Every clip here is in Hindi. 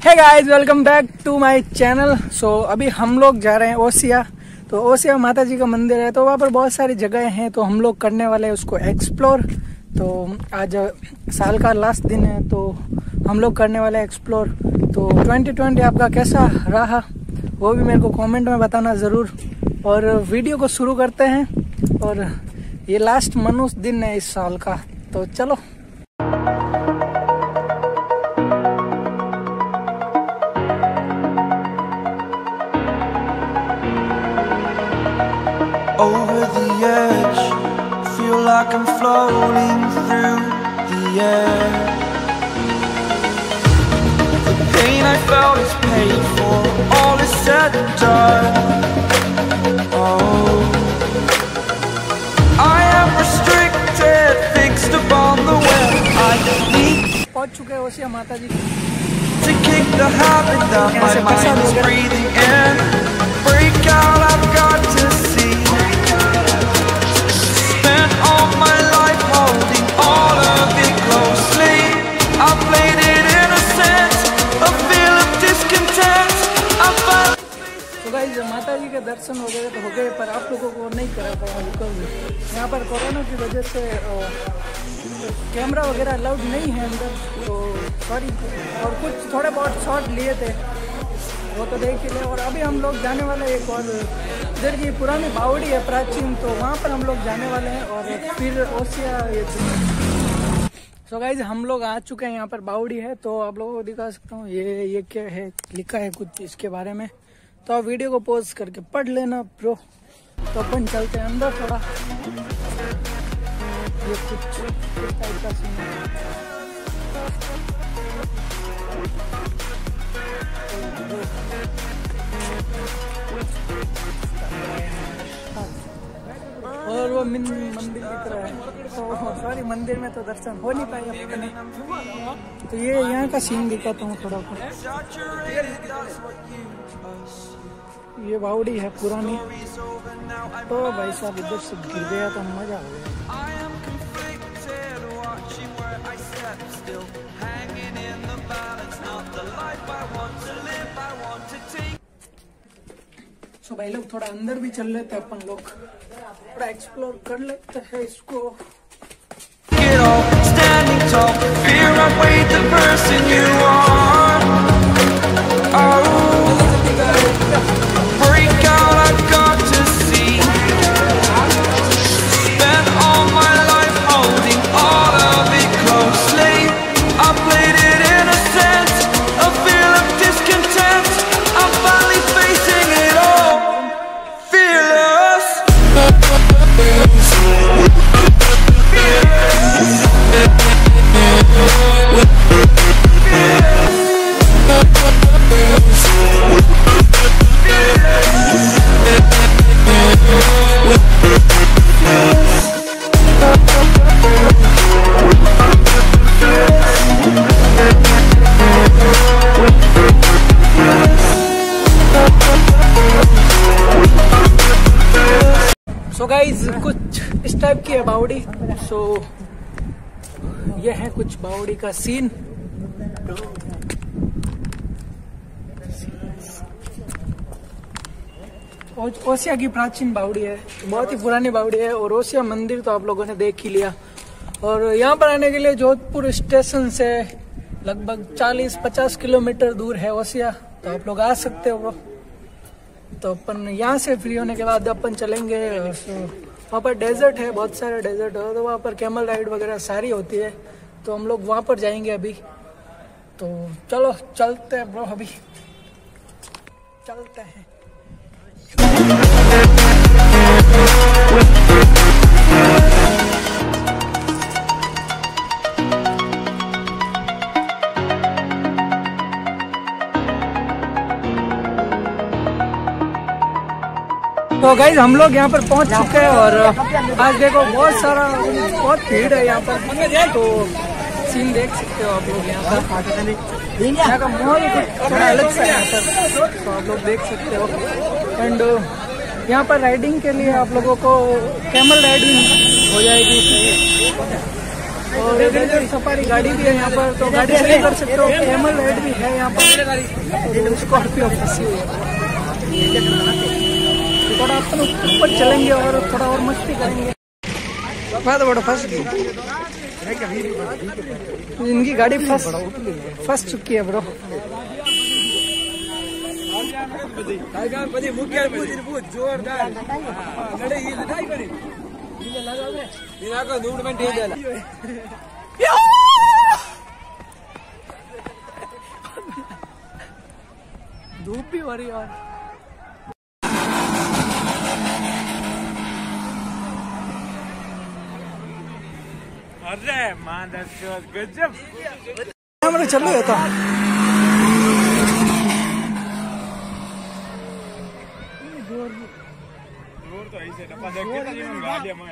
Hey guys, welcome back to my channel. So अभी हम लोग जा रहे हैं ओसिया। तो ओसिया माता जी का मंदिर है, तो वहाँ पर बहुत सारी जगह हैं, तो हम लोग करने वाले हैं उसको एक्सप्लोर। तो आज साल का लास्ट दिन है, तो हम लोग करने वाले हैं एक्सप्लोर। तो 2020 आपका कैसा रहा वो भी मेरे को कमेंट में बताना ज़रूर। और वीडियो को शुरू करते हैं, और ये लास्ट मनुष्य दिन है इस साल का, तो चलो। Over the edge, feel like I'm floating through the air. The pain I felt is paid for, all is said and done. Oh, I am restricted, fixed upon the web. I need पहुंच चुके हैं Osiya Mata ji to kick the habit that my mind is breathing in. Break out, I've got to see. Spent all my life holding all of it closely. I played it innocent, a feel of discontent. तो गाइस, माता जी के दर्शन वगैरह तो हो गए, पर आप लोगों को नहीं करा पाया बिकॉज यहाँ पर कोरोना की वजह से कैमरा वगैरह अलाउड नहीं है अंदर, तो सॉरी। और कुछ थोड़े बहुत शॉट लिए थे, वो तो देख ही ले। और अभी हम लोग जाने वाले हैं एक और, इधर की पुरानी बावड़ी है प्राचीन, तो वहाँ पर हम लोग जाने वाले हैं। और फिर ओसिया ये सो गाइज, हम लोग आ चुके हैं, यहाँ पर बावड़ी है, तो आप लोगों को दिखा सकता हूँ। ये क्या है, लिखा है कुछ इसके बारे में, तो आप वीडियो को पॉज करके पढ़ लेना ब्रो। तो अपन चलते हैं अंदर थोड़ा। ये कुछ टाइप का सीन है। और वो मंदिर दिख रहा है, तो सॉरी, मंदिर में तो दर्शन हो नहीं पाए अपने। तो ये यहाँ का सीन दिखाता हूँ थोड़ा सा। ये बावड़ी है पुरानी, तो भाई साहब इधर से गिर गया तो मजा आ गया। तो भाई लोग थोड़ा अंदर भी चल लेते हैं, अपन लोग थोड़ा एक्सप्लोर कर लेते हैं इसको। Standing tall, fear outweighed the person you are. Oh, break out, I've got to see. Spent all my life holding all of it closely. I played it innocent, a feel of discontent. I'm finally facing it all, fearless. So guys, कुछ इस टाइप की है बावड़ी। सो ये है कुछ बावड़ी का सीन। ओसिया की प्राचीन बावड़ी है, बहुत ही पुरानी बावड़ी है। और ओसिया मंदिर तो आप लोगों ने देख ही लिया। और यहाँ पर आने के लिए जोधपुर स्टेशन से लगभग 40-50 किलोमीटर दूर है ओसिया, तो आप लोग आ सकते हो। तो अपन यहाँ से फ्री होने के बाद अपन चलेंगे, वहाँ पर डेजर्ट है, बहुत सारे डेजर्ट है, तो वहाँ पर कैमल राइड वगैरह सारी होती है, तो हम लोग वहाँ पर जाएंगे अभी। तो चलो चलते हैं ब्रो, अभी चलते हैं। तो गाइज, हम लोग यहाँ पर पहुँच चुके हैं, और आज देखो बहुत भीड़ है यहाँ पर। तो सीन देख सकते हो आप लोग, यहाँ का माहौल थोड़ा अलग सा है यहाँ पर, तो आप लोग देख सकते हो। एंड यहाँ पर राइडिंग के लिए आप लोगों को कैमल राइडिंग हो जाएगी। और इधर सफारी गाड़ी भी है यहाँ पर, तो गाड़ी से कर सकते हो। कैमल राइड भी है यहाँ पर, और स्कॉर्पियो फंसी हुई है। थोड़ा अपन ऊपर चलेंगे और थोड़ा और मस्ती करेंगे। बहुत बड़ा फंस गई, इनकी गाड़ी फंस चुकी है ब्रो। जोरदार धूप भी हो रही है। अरे गजब हमारे चलो ये तो ऐसे डब्बा देख के जीवन गाड़ी में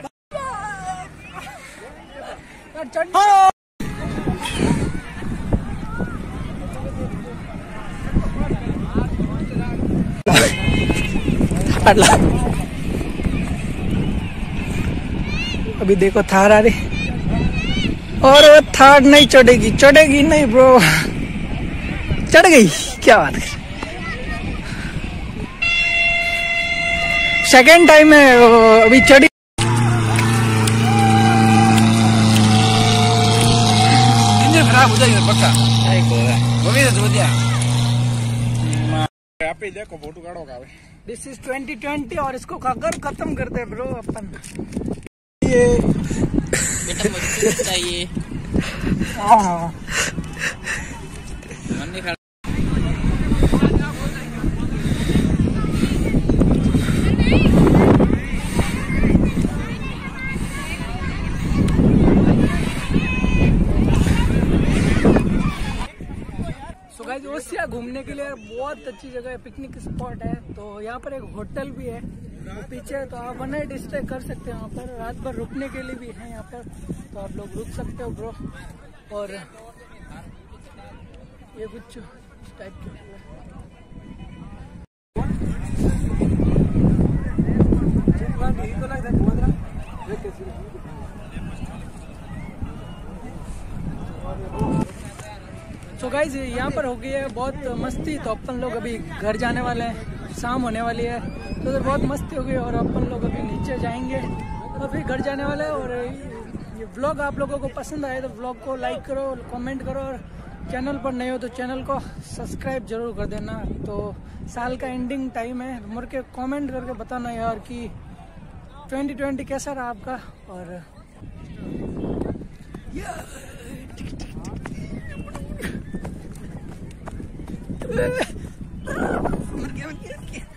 अभी देखो थार आ रही, और वो थार नहीं चढ़ेगी नहीं ब्रो, चढ़ गई। क्या बात है, सेकेंड टाइम है अभी चढ़ी। इंजन खराब हो जाएगा पक्का। आप ही देखो फोटो काढ़ोगा। दिस इज 2020 और इसको खाकर खत्म करते हैं ब्रो अपन। ये बेटा मुझे चाहिए। हाँ ओसिया घूमने के लिए बहुत अच्छी जगह है, पिकनिक स्पॉट है। तो यहाँ पर एक होटल भी है तो पीछे, तो आप वन नाइट स्टे कर सकते हो यहाँ पर, रात भर रुकने के लिए भी है यहाँ पर, तो आप लोग रुक सकते हो ब्रो। और ये कुछ टाइप के तो गाइस यहाँ पर हो गई है बहुत मस्ती। तो अपन लोग अभी घर जाने वाले हैं, शाम होने वाली है, तो उधर बहुत मस्ती हो गई और अपन लोग अभी नीचे जाएंगे और फिर घर जाने वाले हैं। और ये व्लॉग आप लोगों को पसंद आए तो व्लॉग को लाइक करो, कमेंट करो, और चैनल पर नए हो तो चैनल को सब्सक्राइब जरूर कर देना। तो साल का एंडिंग टाइम है, मुड़ के कॉमेंट करके बताना यार कि 2020 कैसा रहा आपका। और